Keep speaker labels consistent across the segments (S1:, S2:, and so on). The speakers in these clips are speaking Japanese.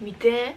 S1: 見て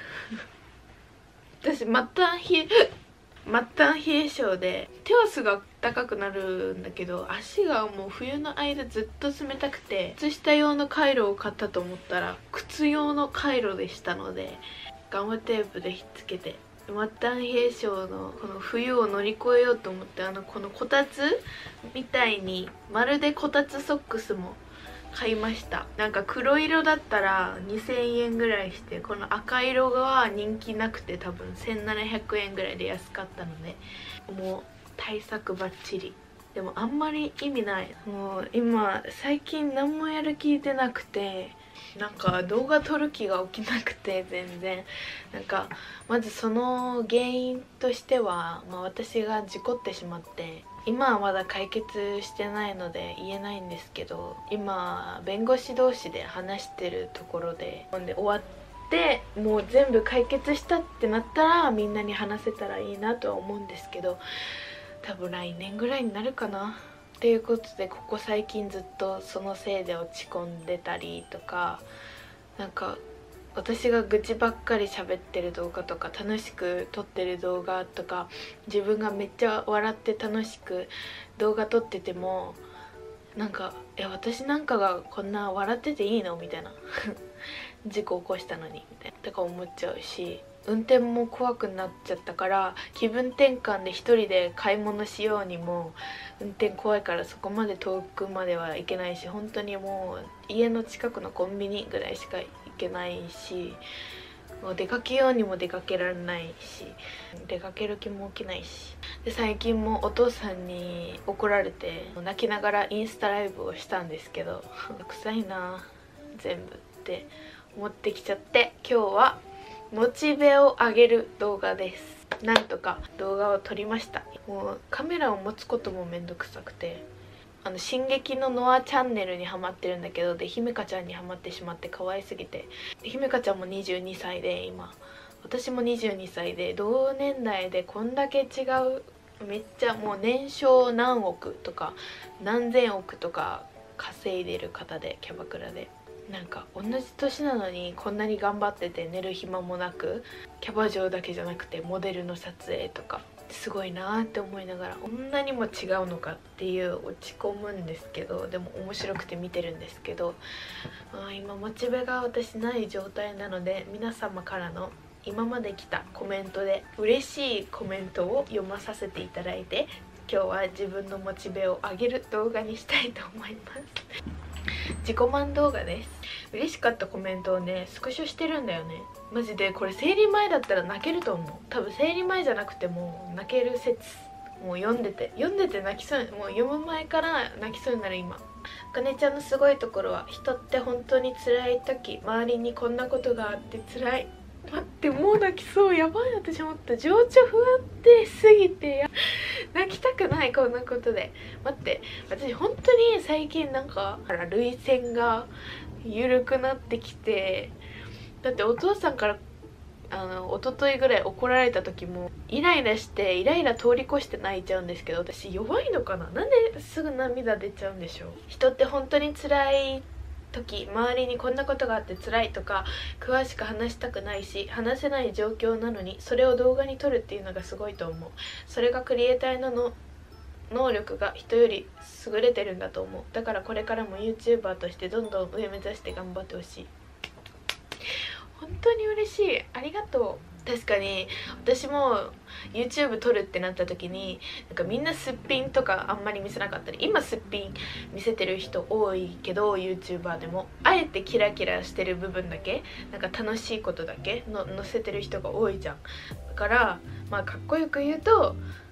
S1: 私末端冷え性で手はすぐ暖かくなるんだけど、足がもう冬の間ずっと冷たくて、靴下用のカイロを買ったと思ったら靴用のカイロでしたので、ガムテープでひっつけて、末端冷え性のこの冬を乗り越えようと思って、このこたつみたいにまるでこたつソックスも買いました。なんか黒色だったら2000円ぐらいして、この赤色が人気なくて多分1700円ぐらいで安かったので、もう対策バッチリ。でもあんまり意味ない。もう今最近何もやる気出なくて、なんか動画撮る気が起きなくて、全然なんかまずその原因としては、私が事故ってしまって、今はまだ解決してないので言えないんですけど、今弁護士同士で話してるところで、終わってもう全部解決したってなったらみんなに話せたらいいなとは思うんですけど、多分来年ぐらいになるかな。っていうことで、ここ最近ずっとそのせいで落ち込んでたりとか、なんか私が愚痴ばっかり喋ってる動画とか、楽しく撮ってる動画とか、自分がめっちゃ笑って楽しく動画撮ってても、なんか私なんかがこんな笑ってていいのみたいな事故起こしたのにみたいなとか思っちゃうし、運転も怖くなっちゃったから、気分転換で一人で買い物しようにも運転怖いから、そこまで遠くまでは行けないし、本当にもう家の近くのコンビニぐらいしか行けないし、もう出かけようにも出かけられないし、出かける気も起きないし、で最近もお父さんに怒られて泣きながらインスタライブをしたんですけど、臭いな全部って思ってきちゃって、今日はモチベを上げる動画です。なんとか動画を撮りました。もうカメラを持つこともめんどくさくて、進撃のノアチャンネルにハマってるんだけど、で姫香ちゃんにハマってしまって可愛すぎて、姫香ちゃんも22歳で今、私も22歳で、同年代でこんだけ違う、めっちゃもう年商何億とか何千億とか稼いでる方で、キャバクラで。なんか同じ年なのにこんなに頑張ってて、寝る暇もなく、キャバ嬢だけじゃなくてモデルの撮影とか、すごいなーって思いながら、こんなにも違うのかっていう落ち込むんですけど、でも面白くて見てるんですけど、今モチベが私ない状態なので、皆様からの今まで来たコメントで嬉しいコメントを読まさせていただいて、今日は自分のモチベを上げる動画にしたいと思います。自己満動画です。嬉しかったコメントをねスクショしてるんだよね。マジでこれ生理前だったら泣けると思う。多分生理前じゃなくても泣ける説。もう読んでて泣きそう、もう読む前から泣きそうになる今。あかねちゃんのすごいところは、人って本当に辛い時、周りにこんなことがあって辛い。待って、もう泣きそう。やばい、私思った。情緒不安定すぎて泣きたくない、こんなことで。待って、私本当に最近なんか涙腺が緩くなってきて、だってお父さんから一昨日ぐらい怒られた時もイライラ通り越して泣いちゃうんですけど、私弱いのかな。なんですぐ涙出ちゃうんでしょう。人って本当に辛い時、周りにこんなことがあって辛いとか詳しく話したくないし、話せない状況なのにそれを動画に撮るっていうのがすごいと思う。それがクリエイターの能力が人より優れてるんだと思う。だからこれからも YouTuber としてどんどん上目指して頑張ってほしい。本当に嬉しい、ありがとう。確かに私も YouTube 撮るってなった時に、なんかみんなすっぴんとかあんまり見せなかったり、今すっぴん見せてる人多いけど YouTuber でもあえてキラキラしてる部分だけ、なんか楽しいことだけの載せてる人が多いじゃん。だからかっこよく言うと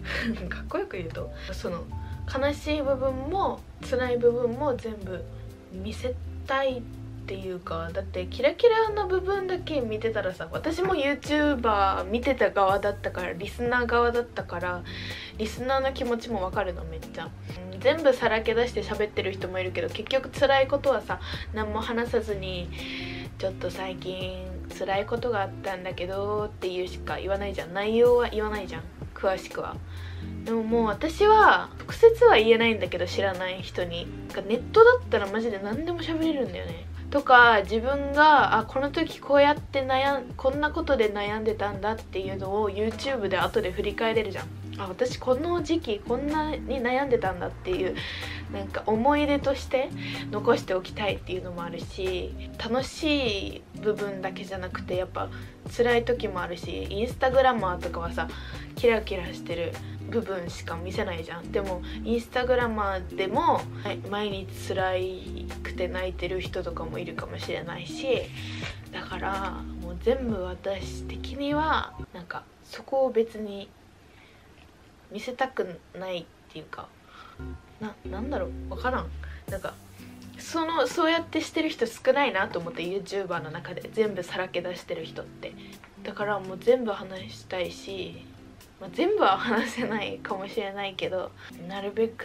S1: その悲しい部分も辛い部分も全部見せたいっていうか、だってキラキラな部分だけ見てたらさ、私も YouTuber 見てた側だったから、リスナー側だったから、リスナーの気持ちもわかるのめっちゃ。全部さらけ出して喋ってる人もいるけど、結局辛いことはさ何も話さずに、ちょっと最近辛いことがあったんだけどっていうしか言わないじゃん。内容は言わないじゃん、詳しくは。でももう私は直接は言えないんだけど、知らない人に。ネットだったらマジで何でも喋れるんだよね。 とか、自分がこの時こうやってこんなことで悩んでたんだっていうのを YouTube で後で振り返れるじゃん。私この時期こんなに悩んでたんだっていうなんか思い出として残しておきたいっていうのもあるし、楽しい部分だけじゃなくてやっぱ辛い時もあるし、インスタグラマーとかはさキラキラしてる部分しか見せないじゃん。でもインスタグラマーでも毎日辛くて泣いてる人とかもいるかもしれないし、だからもう全部私的にはなんかそこを別に見せたくないっていうか、なんだろう、分からん。なんかそうやってしてる人少ないなと思って、 YouTuber の中で全部さらけ出してる人って。だからもう全部話したいし、全部は話せないかもしれないけど、なるべく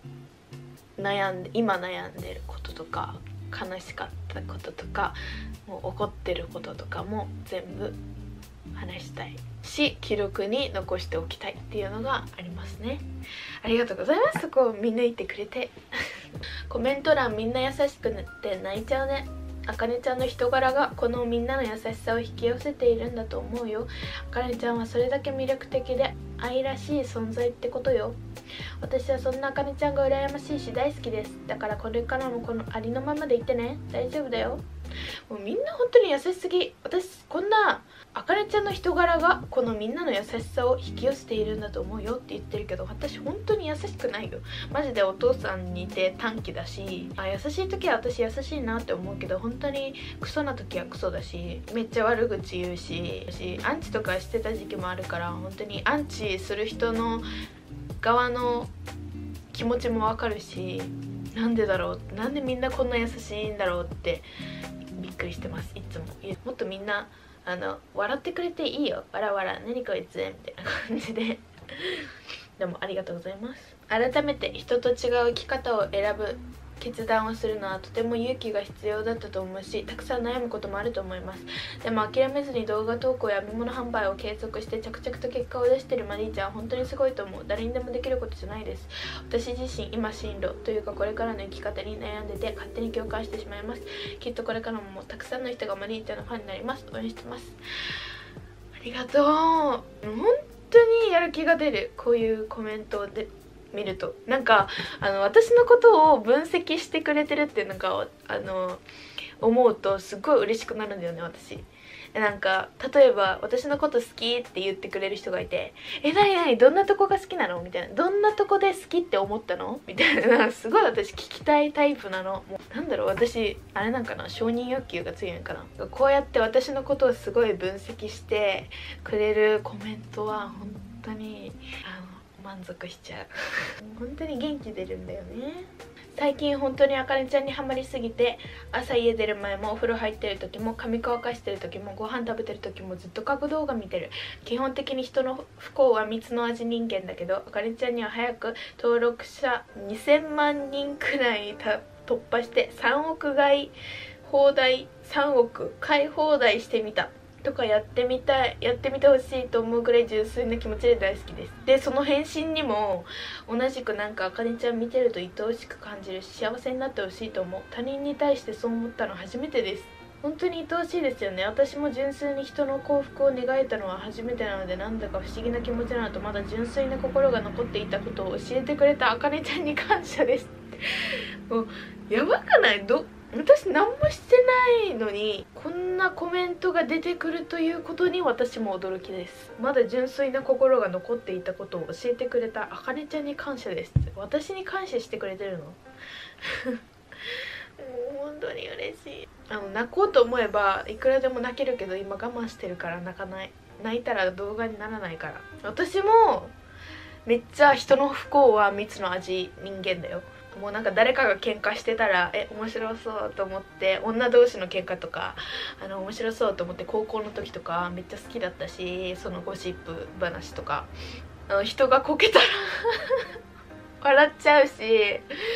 S1: 今悩んでることとか悲しかったこととかもう怒ってることとかも全部話したいし、記録に残しておきたいっていうのがありますね。ありがとうございます。そこを見抜いてくれてコメント欄みんな優しくなって泣いちゃうね。あかねちゃんの人柄がこのみんなの優しさを引き寄せているんだと思うよ。あかねちゃんはそれだけ魅力的で愛らしい存在ってことよ。私はそんなあかねちゃんが羨ましいし大好きです。だからこれからもこのありのままでいてね。大丈夫だよ。もうみんな本当に優しすぎ。私こんなあかねちゃんの人柄がこのみんなの優しさを引き寄せているんだと思うよって言ってるけど、私本当に優しくないよ。マジでお父さんに似て短気だし、優しい時は私優しいなって思うけど、本当にクソな時はクソだし、めっちゃ悪口言うし、アンチとかしてた時期もあるから、本当にアンチする人の側の気持ちもわかるし、なんでだろう、なんでみんなこんな優しいんだろうってびっくりしてます。いつももっとみんな笑ってくれていいよ、わらわら何こいつみたいな感じででもありがとうございます。改めて人と違う生き方を選ぶ決断をするのはとても勇気が必要だったと思うし、たくさん悩むこともあると思います。でも諦めずに動画投稿や見物販売を継続して着々と結果を出しているマリーちゃんは本当にすごいと思う。誰にでもできることじゃないです。私自身今進路というかこれからの生き方に悩んでて勝手に共感してしまいます。きっとこれからもたくさんの人がマリーちゃんのファンになります。応援してます。ありがとう。本当にやる気が出る。こういうコメントで見るとなんか私のことを分析してくれてるっていうのが思うとすごい嬉しくなるんだよね。私なんか例えば私のこと好きって言ってくれる人がいて、何どんなとこが好きなのみたいな、どんなとこで好きって思ったのみたいな、すごい私聞きたいタイプなの。もうなんだろう、私あれなんかな、承認欲求が強いのかな。こうやって私のことをすごい分析してくれるコメントは本当に満足しちゃう本当に元気出るんだよね。最近本当にあかねちゃんにハマりすぎて、朝家出る前もお風呂入ってる時も髪乾かしてる時もご飯食べてる時もずっと過去動画見てる。基本的に人の不幸は蜜の味人間だけど、あかねちゃんには早く登録者2000万人くらい突破して3億買い放題3億買い放題してみたとかやってみてほしいと思うぐらい純粋な気持ちで大好きです。でその返信にも同じくなんかあかねちゃん見てると愛おしく感じるし、幸せになってほしいと思う。他人に対してそう思ったの初めてです。本当に愛おしいですよね。私も純粋に人の幸福を願えたのは初めてなので、なんだか不思議な気持ちなのと、まだ純粋な心が残っていたことを教えてくれたあかねちゃんに感謝ですもうやばくない？私何もしてないのにこんなコメントが出てくるということに私も驚きです。まだ純粋な心が残っていたことを教えてくれたあかねちゃんに感謝です。私に感謝してくれてるのもう本当に嬉しい。泣こうと思えばいくらでも泣けるけど、今我慢してるから泣かない。泣いたら動画にならないから。私もめっちゃ人の不幸は蜜の味人間だよ。もうなんか誰かが喧嘩してたら面白そうと思って、女同士の喧嘩とか面白そうと思って、高校の時とかめっちゃ好きだったし、そのゴシップ話とか人がこけたら笑っちゃうし、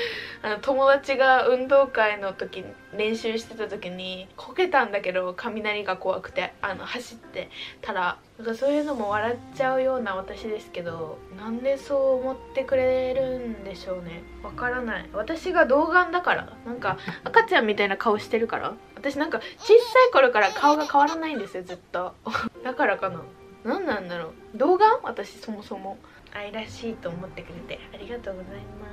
S1: 友達が運動会の時練習してた時にこけたんだけど、雷が怖くて走ってたら、なんかそういうのも笑っちゃうような私ですけど、なんでそう思ってくれるんでしょうね。わからない。私が童顔だから、なんか赤ちゃんみたいな顔してるから。私なんか小さい頃から顔が変わらないんですよ、ずっとだからかな。何なんだろう、童顔。私そもそも愛らしいと思ってくれてありがとうございます。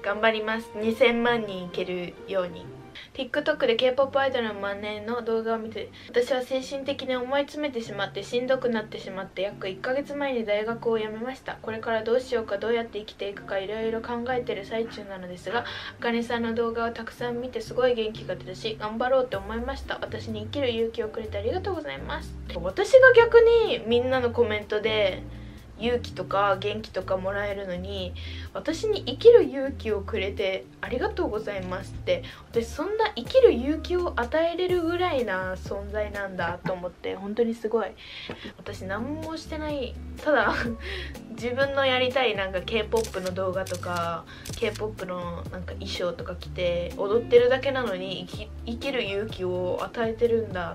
S1: 頑張ります。2000万人いけるように。 TikTok で K-POP アイドルの真似の動画を見て、私は精神的に思い詰めてしまってしんどくなってしまって、約1ヶ月前に大学を辞めました。これからどうしようか、どうやって生きていくかいろいろ考えてる最中なのですが、あかねさんの動画をたくさん見てすごい元気が出たし、頑張ろうって思いました。私に生きる勇気をくれてありがとうございます。私が逆にみんなのコメントで勇気とか元気とかもらえるのに、私に生きる勇気をくれてありがとうございますって、私そんな生きる勇気を与えれるぐらいな存在なんだと思って、本当にすごい。私何もしてない、ただ自分のやりたいなんか K-POP の動画とか K-POP のなんか衣装とか着て踊ってるだけなのに生きる勇気を与えてるんだって。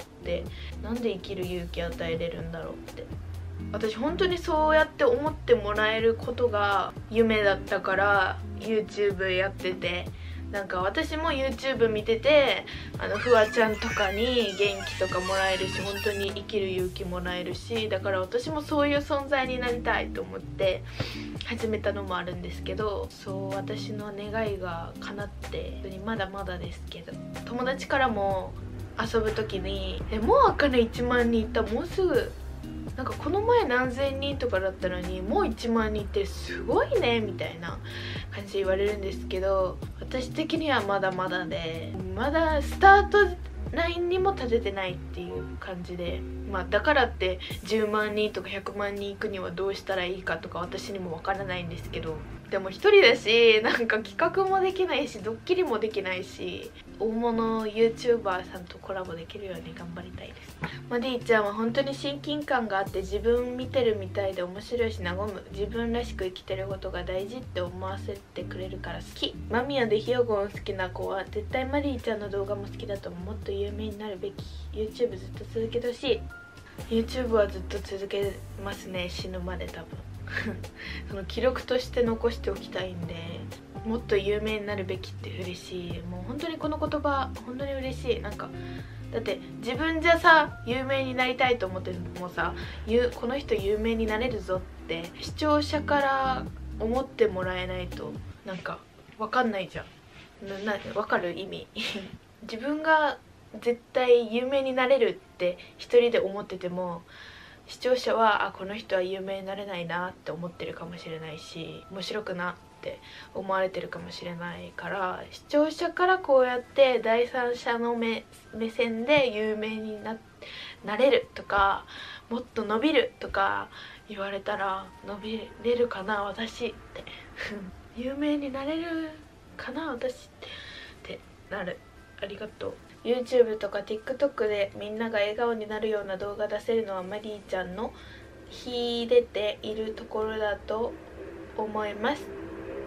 S1: なんで生きる勇気与えれるんだろうって。私本当にそうやって思ってもらえることが夢だったから YouTube やってて、なんか私も YouTube 見ててフワちゃんとかに元気とかもらえるし、本当に生きる勇気もらえるし、だから私もそういう存在になりたいと思って始めたのもあるんですけど、そう私の願いが叶ってまだまだですけど、友達からも遊ぶ時に「もうあかね1万人いった、もうすぐ」、なんかこの前何千人とかだったのにもう1万人ってすごいねみたいな感じで言われるんですけど、私的にはまだまだで、まだスタートラインにも立ててないっていう感じで、まあだからって10万人とか100万人いくにはどうしたらいいかとか私にもわからないんですけど、でも一人だし、なんか企画もできないしドッキリもできないし、大物 YouTuber さんとコラボできるように頑張りたいです。マディちゃんは本当に親近感があって自分見てるみたいで面白いし和む。自分らしく生きてることが大事って思わせてくれるから好き。マミヤでひよごん好きな子は絶対マディちゃんの動画も好きだと思う。もっと有名になるべき。 YouTube ずっと続けてほしい。 YouTube はずっと続けますね、死ぬまで多分その記録として残しておきたいんで、もっと有名になるべきって嬉しい。もう本当にこの言葉本当に嬉しい。なんかだって自分じゃさ有名になりたいと思ってもさ、この人有名になれるぞって視聴者から思ってもらえないとなんか分かんないじゃん。分かる意味自分が絶対有名になれるって一人で思ってても、視聴者はこの人は有名になれないなって思ってるかもしれないし、面白くなって思われてるかもしれないから、視聴者からこうやって第三者の目線で有名になれるとか、もっと伸びるとか言われたら、伸びれるかな私って有名になれるかな私ってなる。ありがとう。 YouTube とか TikTok でみんなが笑顔になるような動画出せるのはマリーちゃんの秀でているところだと思います。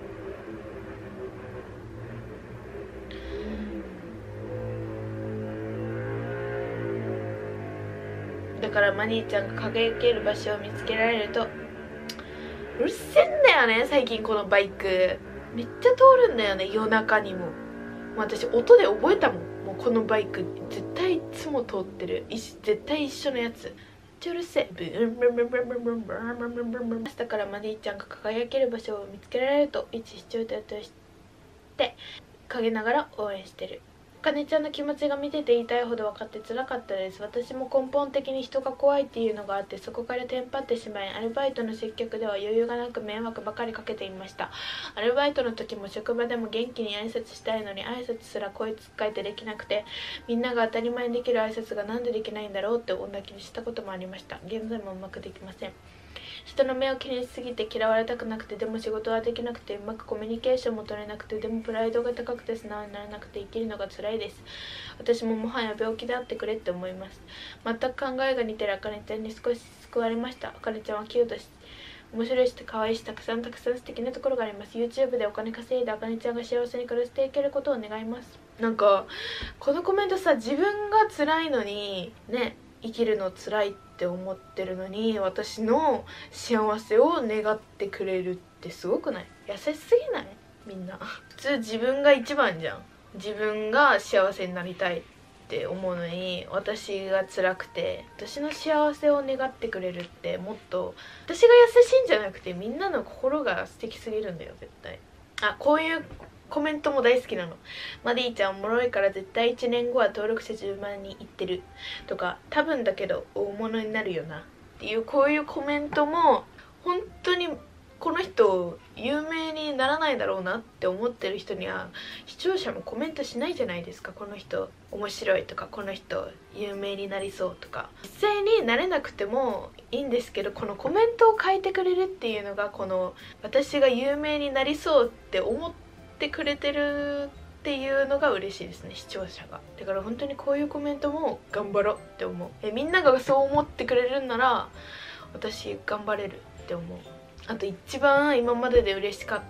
S1: だからマリーちゃんが輝ける場所を見つけられると、うるせえんだよね最近このバイクめっちゃ通るんだよね、夜中にも。私音で覚えたもん。もうこのバイク絶対いつも通ってる、絶対一緒のやつ。めっちゃうるせえ。だからマディちゃんが輝ける場所を見つけられると一視聴者として陰ながら応援してる。あかねちゃんの気持ちが見てて言いたいほど分かって辛かったです。私も根本的に人が怖いっていうのがあって、そこからテンパってしまい、アルバイトの接客では余裕がなく迷惑ばかりかけていました。アルバイトの時も職場でも元気に挨拶したいのに挨拶すら声つっかえてできなくて、みんなが当たり前にできる挨拶がなんでできないんだろうってお泣きしたこともありました。現在もうまくできません。人の目を気にしすぎて嫌われたくなくて、でも仕事はできなくて、うまくコミュニケーションも取れなくて、でもプライドが高くて素直にならなくて生きるのが辛いです。私ももはや病気であってくれって思います。全く考えが似てるあかねちゃんに少し救われました。あかねちゃんはキュートし面白いし可愛いしたくさん素敵なところがあります。 YouTube でお金稼いであかねちゃんが幸せに暮らしていけることを願います。なんかこのコメントさ、自分が辛いのにね、生きるの辛いって思ってるのに私の幸せを願ってくれるってすごくない？優しすぎない？みんな普通自分が一番じゃん。自分が幸せになりたいって思うのに、私が辛くて私の幸せを願ってくれるって、もっと私が優しいんじゃなくてみんなの心が素敵すぎるんだよ絶対。あ、こういうコメントも大好きなの。マディちゃんおもろいから絶対1年後は登録者10万人いってるとか、多分だけど大物になるよなっていう、こういうコメントも本当にこの人有名にならないだろうなって思ってる人には視聴者もコメントしないじゃないですか。この人面白いとか、この人有名になりそうとか。実際になれなくてもいいんですけど、このコメントを書いてくれるっていうのが、この私が有名になりそうって思ってくれてるっていうのが嬉しいですね、視聴者が。だから本当にこういうコメントも頑張ろうって思う。みんながそう思ってくれるんなら私頑張れるって思う。あと一番今までで嬉しかった、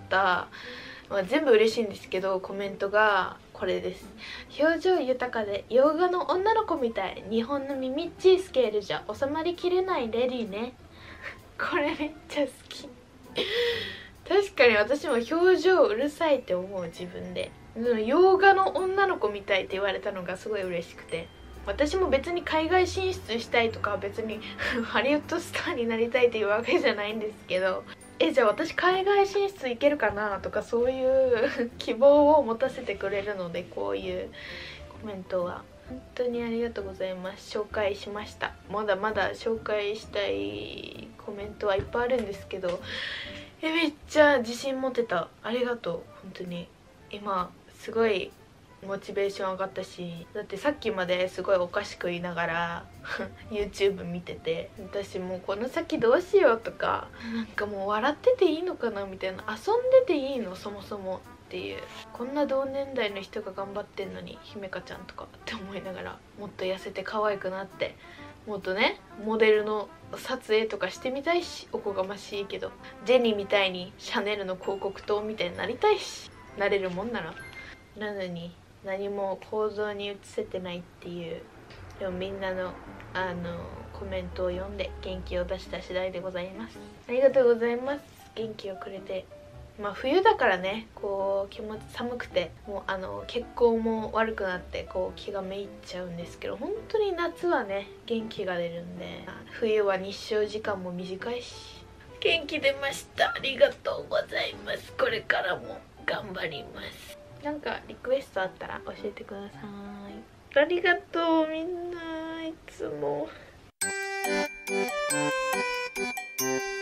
S1: 全部嬉しいんですけど、コメントがこれです。表情豊かで洋画の女の子みたい、日本のミミッチースケールじゃ収まりきれないレディね。これめっちゃ好き。確かに私も表情うるさいって思う、自分で。洋画の女の子みたいって言われたのがすごい嬉しくて、私も別に海外進出したいとか、別にハリウッドスターになりたいっていうわけじゃないんですけど、じゃあ私海外進出いけるかなとか、そういう希望を持たせてくれるので、こういうコメントは本当にありがとうございます。紹介しました。まだまだ紹介したいコメントはいっぱいあるんですけど、めっちゃ自信持てた。ありがとう本当に。今すごいモチベーション上がったし、だってさっきまですごいおかしく言いながらYouTube 見てて、私もうこの先どうしようとか、なんかもう笑ってていいのかなみたいな、遊んでていいのそもそもっていう、こんな同年代の人が頑張ってんのに姫香ちゃんとかって思いながら、もっと痩せて可愛くなって、もっとねモデルの撮影とかしてみたいし、おこがましいけどジェニーみたいにシャネルの広告塔みたいになりたいし、なれるもんなら。なのに何も行動に移せてないっていう。でもみんなのコメントを読んで元気を出した次第でございます。ありがとうございます。元気をくれて。まあ冬だからね、こう気持ち寒くて、もう血行も悪くなってこう気がめいっちゃうんですけど、本当に夏はね元気が出るんで、冬は日照時間も短いし元気出ました。ありがとうございます。これからも頑張ります。なんかリクエストあったら教えてください。ありがとうみんな、いつも。